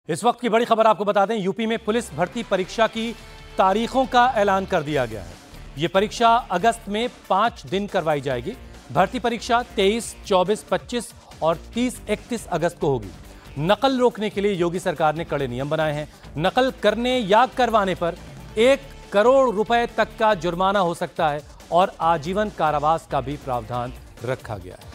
इस वक्त की बड़ी खबर आपको बता दें, यूपी में पुलिस भर्ती परीक्षा की तारीखों का ऐलान कर दिया गया है। यह परीक्षा अगस्त में 5 दिन करवाई जाएगी। भर्ती परीक्षा 23, 24, 25 और 30, 31 अगस्त को होगी। नकल रोकने के लिए योगी सरकार ने कड़े नियम बनाए हैं। नकल करने या करवाने पर 1 करोड़ रुपए तक का जुर्माना हो सकता है और आजीवन कारावास का भी प्रावधान रखा गया है।